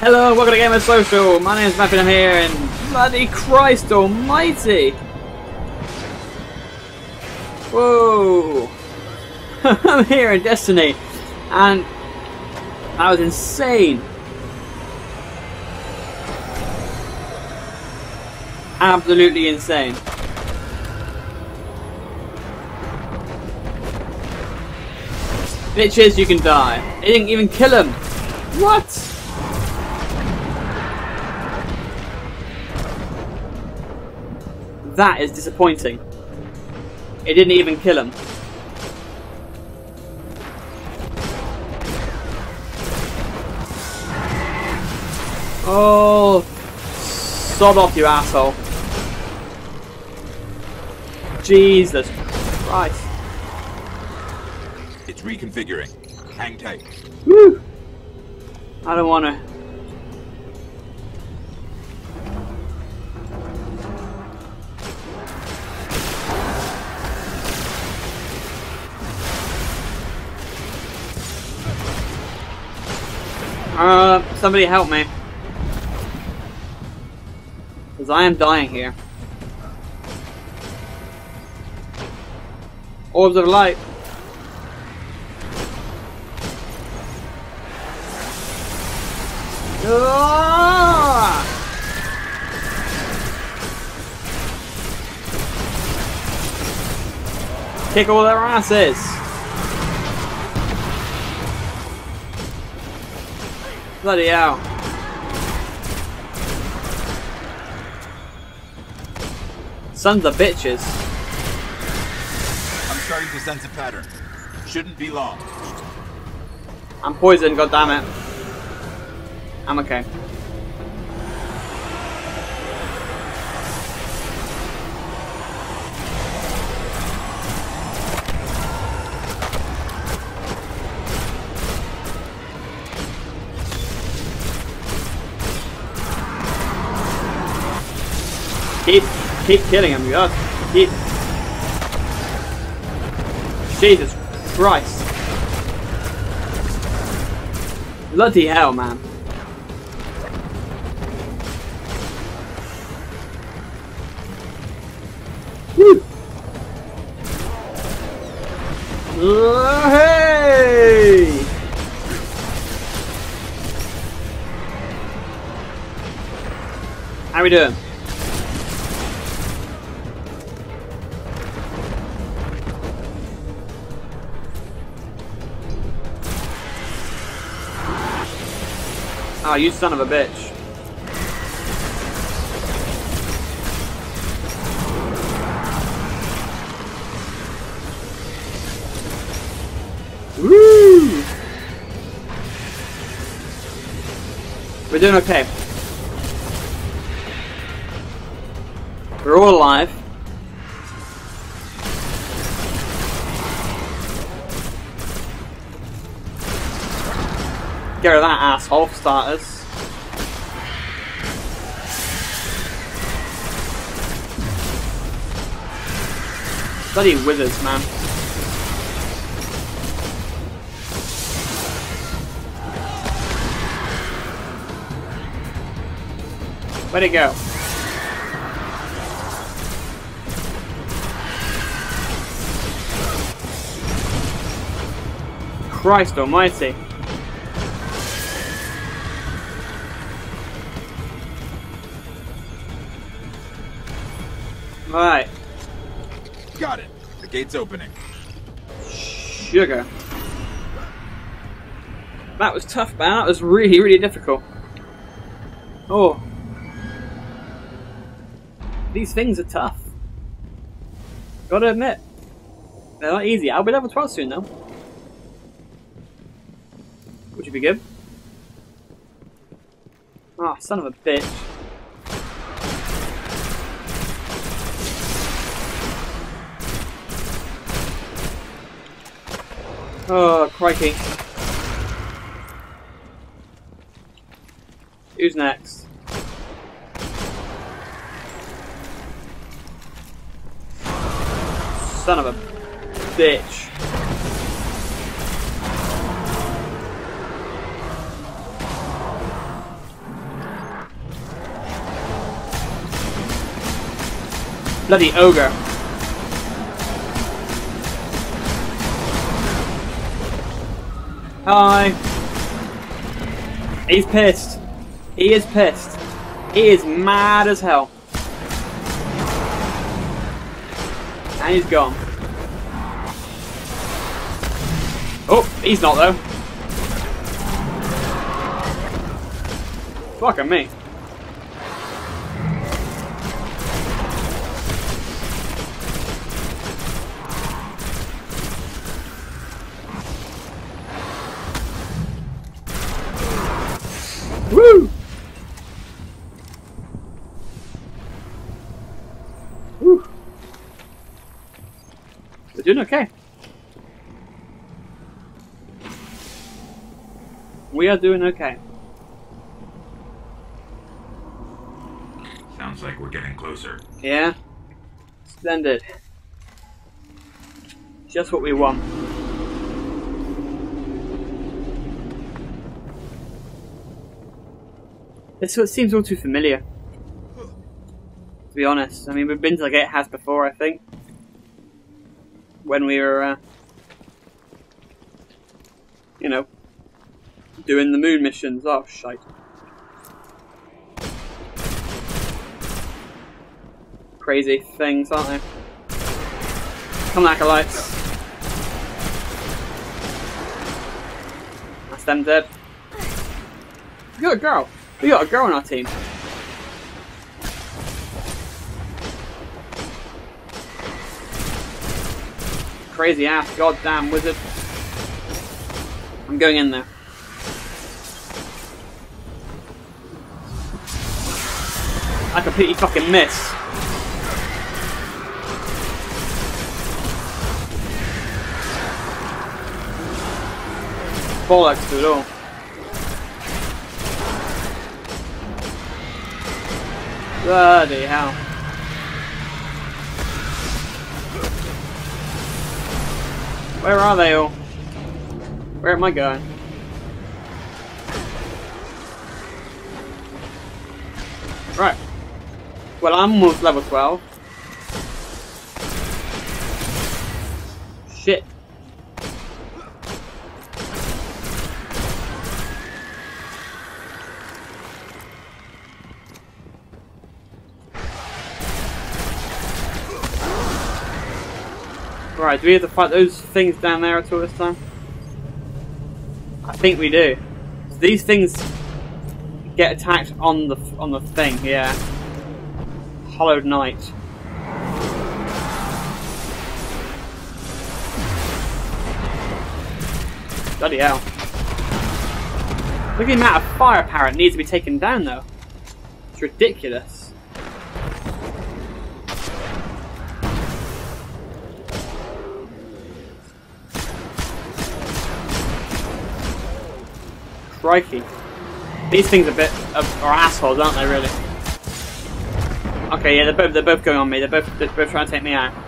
Hello, welcome to Gamer Social. My name is Matthew, I'm here, and bloody Christ almighty! Whoa! I'm here in Destiny, and that was insane. Absolutely insane. Bitches, you can die. They didn't even kill him. What? That is disappointing. It didn't even kill him. Oh, sod off, you asshole. Jesus Christ. It's reconfiguring. Hang tight. Woo! I don't want to. Somebody help me. Because I am dying here. Orbs of light. Ah! Kick all their asses. Bloody hell. Sons of bitches. I'm starting to sense a pattern. Shouldn't be long. I'm poisoned, goddammit. I'm okay. Keep killing him, guys. Keep. Jesus Christ. Bloody hell, man. Woo! Hey! How we doing? Oh, you son of a bitch. Woo! We're doing okay. We're all alive. Get rid of that asshole for starters. Bloody wizards, man. Where'd it go? Christ almighty. Alright. Got it. The gate's opening. Sugar. That was tough, man. That was really, really difficult. Oh. These things are tough. Gotta admit. They're not easy. I'll be level 12 soon, though. Would you be good? Ah, oh, son of a bitch. Oh, crikey. Who's next? Son of a bitch. Bloody ogre. Hi. He's pissed. He is pissed. He is mad as hell. And he's gone. Oh, he's not though. Fucking me. Woo! Woo! We're doing okay. We are doing okay. Sounds like we're getting closer. Yeah? Splendid. Just what we want. This seems all too familiar. To be honest. I mean, we've been to the gatehouse before, I think. When we were, you know, doing the moon missions. Oh, shite. Crazy things, aren't they? Come on, acolytes. That's them dead. We got a girl. We got a girl on our team. Crazy ass goddamn wizard. I'm going in there. I completely fucking miss. Bollocks to it all. Bloody hell. Where are they all? Where am I going? Right. Well, I'm almost level 12. Shit. Right, do we have to fight those things down there at all this time? I think we do. So these things get attacked on the thing, yeah. Hollowed Knight. Bloody hell. Look at the amount of firepower it needs to be taken down though. It's ridiculous. Crikey. These things are are assholes, aren't they, really? Okay, yeah, they're both going on me. They're both trying to take me out.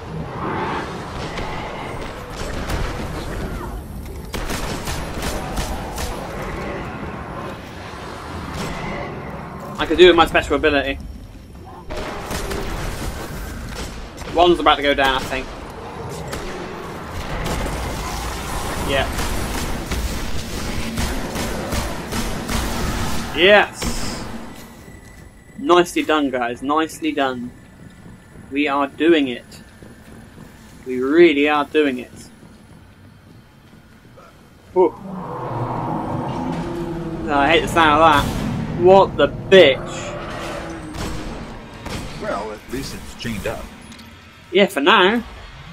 I could do with my special ability. One's about to go down, I think. Yeah. Yes! Nicely done, guys. Nicely done. We are doing it. We really are doing it. Whew. Oh, I hate the sound of that. What the bitch? Well, at least it's chained up. Yeah, for now.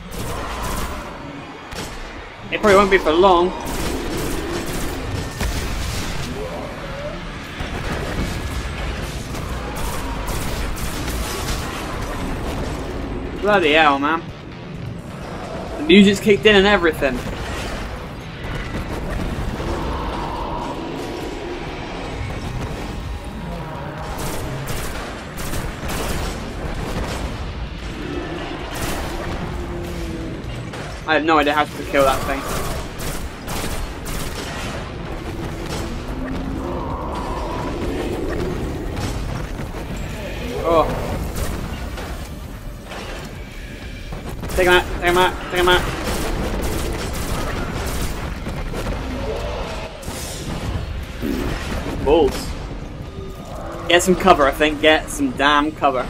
It probably won't be for long. Bloody hell, man. The music's kicked in and everything. I have no idea how to kill that thing. Oh. Take him out, take him out, take him out. Bulls. Get some cover, I think. Get some damn cover.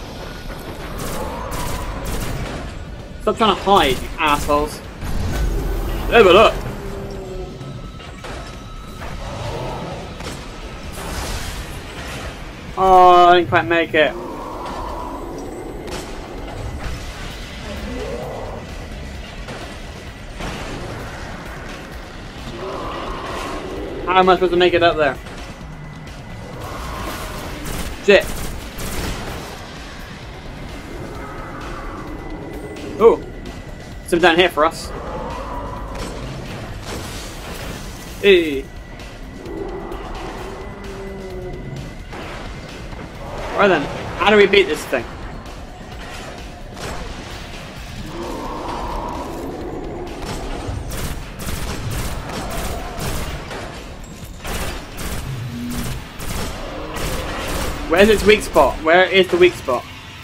Stop trying to hide, you assholes. Level up! Oh, I didn't quite make it. How am I supposed to make it up there? Shit. Oh, some down here for us. Hey. Right then, how do we beat this thing? Where's its weak spot? Where is the weak spot?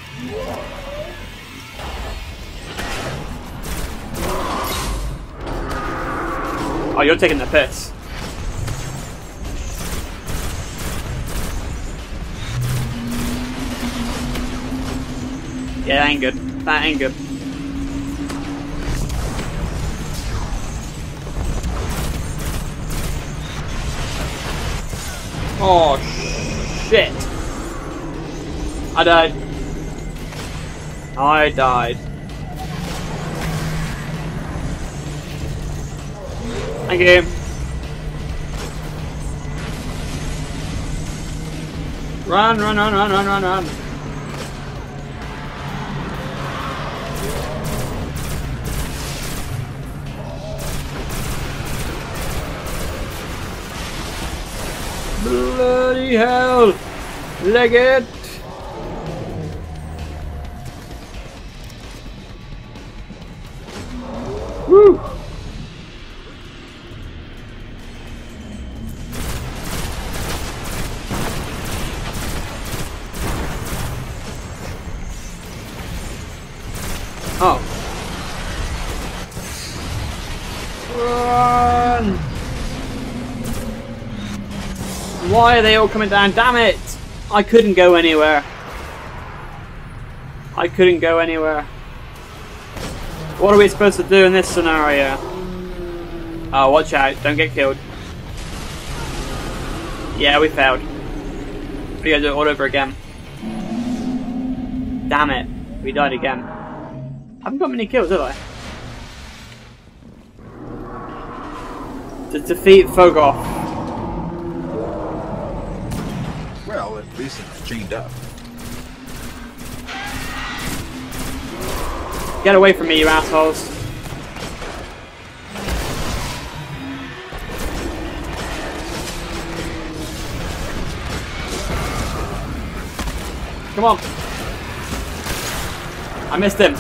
Oh, you're taking the piss. Yeah, that ain't good. That ain't good. Oh, shit. I died. I died. Thank you. Run, run, run, run, run, run, run. Bloody hell! Leg it! Woo! Oh. Run! Why are they all coming down? Damn it! I couldn't go anywhere. I couldn't go anywhere. What are we supposed to do in this scenario? Oh, watch out. Don't get killed. Yeah, we failed. We gotta do it all over again. Damn it. We died again. I haven't got many kills, have I? To defeat Phogoth. Well, at least it's chained up. Get away from me, you assholes. Come on. I missed him.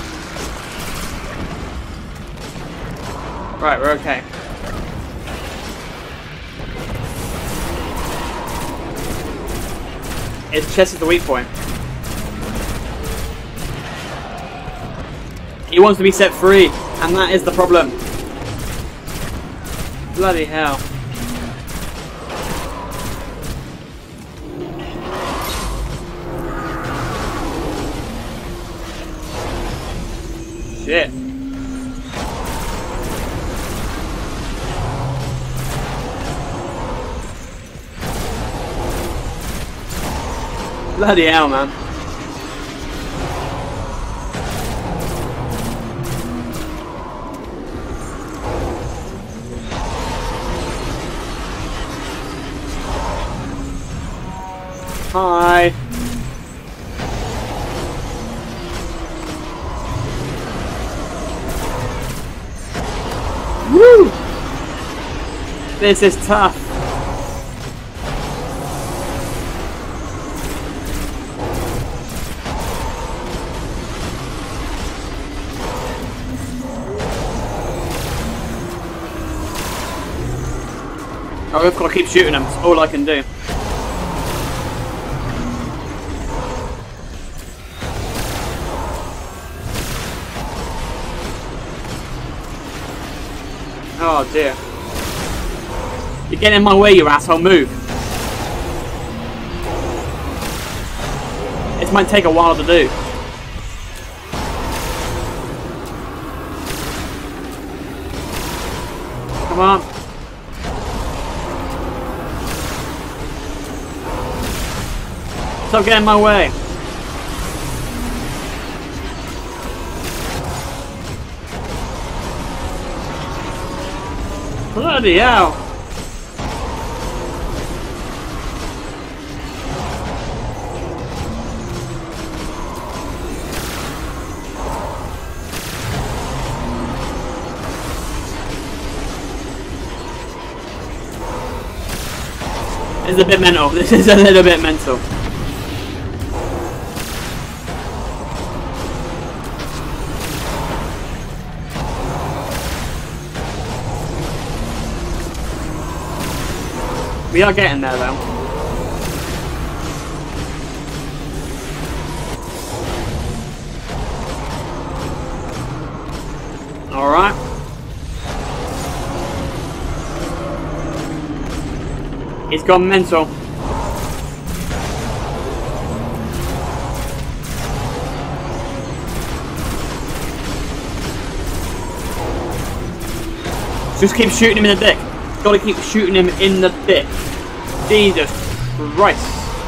Right, we're okay. His chest is the weak point. He wants to be set free, and that is the problem. Bloody hell. Shit. Bloody hell, man. Hi. Woo! This is tough. I've just got to keep shooting them. That's all I can do. Oh dear. You're getting in my way, you asshole. Move. This might take a while to do. Come on. Stop getting in my way. Bloody hell. This is a bit mental. This is a little bit mental. We are getting there though. Alright. He's gone mental. Just keep shooting him in the dick. Gotta keep shooting him in the dick. Jesus Christ.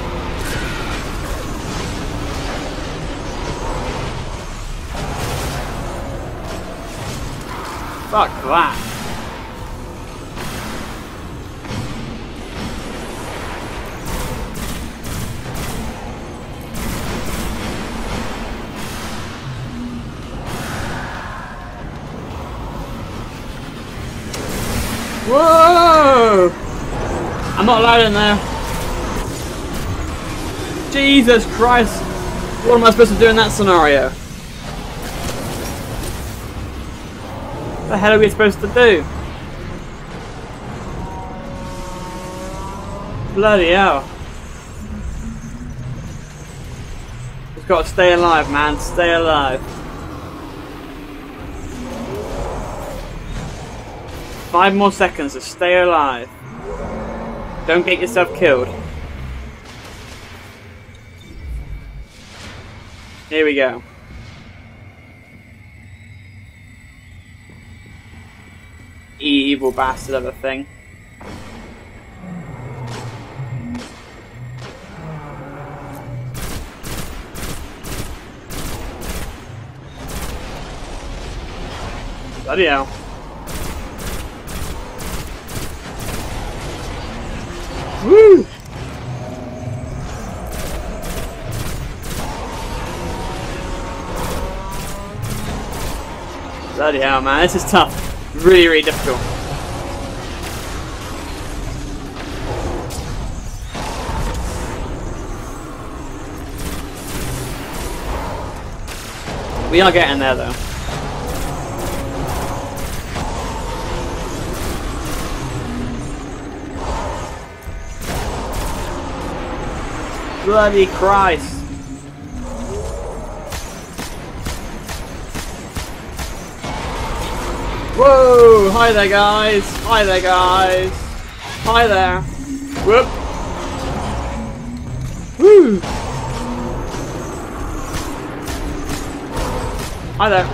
Fuck that. Whoa! I'm not allowed in there. Jesus Christ! What am I supposed to do in that scenario? What the hell are we supposed to do? Bloody hell. Just gotta stay alive, man. Stay alive. 5 more seconds to stay alive. Don't get yourself killed. Here we go. Evil bastard of a thing. Bloody hell. Woo! Bloody hell, man, this is tough. Really, really difficult. We are getting there, though. Bloody Christ. Whoa! Hi there, guys. Hi there, guys. Hi there. Whoop. Woo. Hi there.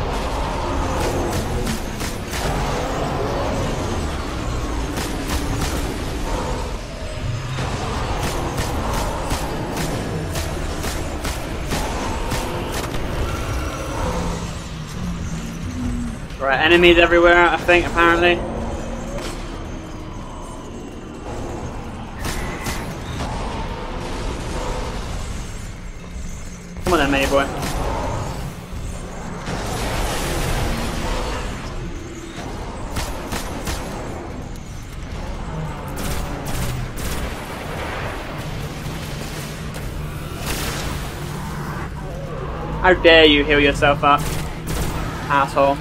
Right, enemies everywhere, I think, apparently. Come on then, mate boy. How dare you heal yourself up, asshole.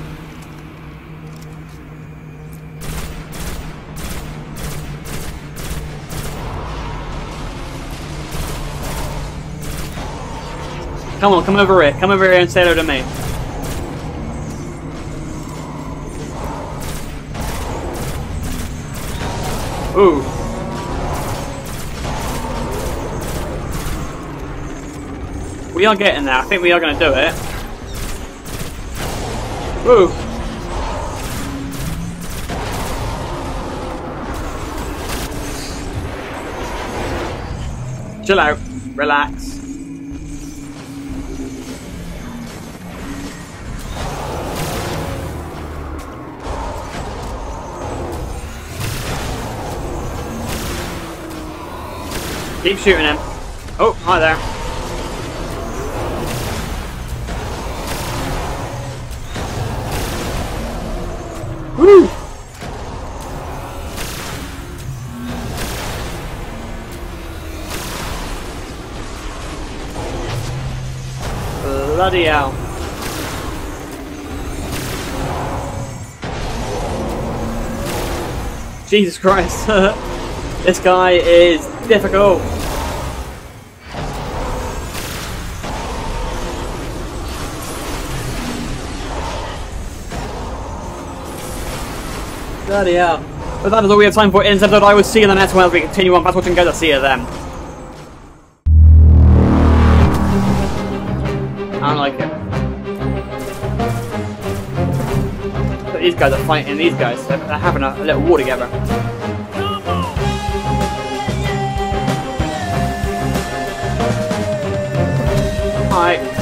Come on, come over here. Come over here and say hello to me. Ooh. We are getting there. I think we are going to do it. Ooh. Chill out. Relax. Keep shooting him. Oh, hi there. Woo! Bloody hell. Jesus Christ. This guy is difficult. Bloody hell. But that is all we have time for in this episode. I will see you in the next one as we continue on. Pass watching, guys. I'll see you then. I don't like it. But these guys are fighting these guys. They're having a little war together. Alright.